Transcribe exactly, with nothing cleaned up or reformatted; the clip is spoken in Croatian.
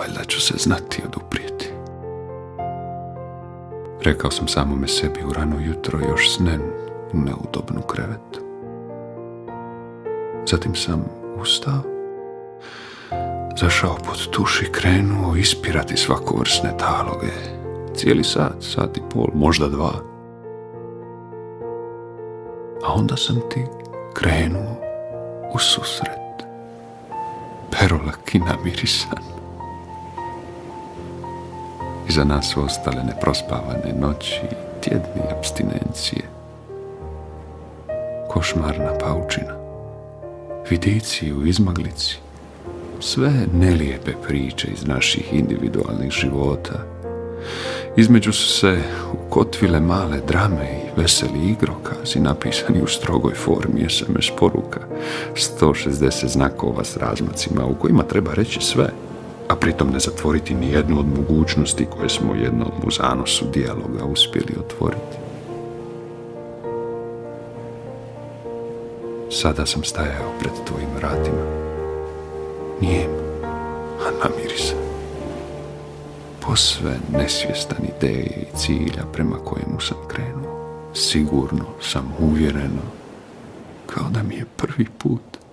valjda ću se znati oduprijeti. Rekao sam samome sebi u rano jutro još snen u neudobnu krevetu. Zatim sam ustao, zašao pod tuš i krenuo ispirati svakovrsne taloge. Cijeli sat, sat i pol, možda dva. A onda sam ti krenuo u susret. Perolak i namirisan. Iza nas su ostale neprospavane noći i tjedni apstinencije. Košmarna paučina. Vidici u izmaglici. Sve nelijepe priče iz naših individualnih života. Između su se ukotvile male drame i veseli igrokazi napisani u strogoj formi es em es poruka, sto šezdeset znakova s razmacima u kojima treba reći sve, a pritom ne zatvoriti ni jednu od mogućnosti koje smo jednom u zanosu dijaloga uspjeli otvoriti. Sada sam stajao pred tvojim vratima, nijem, a namirisan, posve nesvjestan ideje i cilja prema kojemu sam krenuo, sigurno, sam uvjereno, kao da mi je prvi put.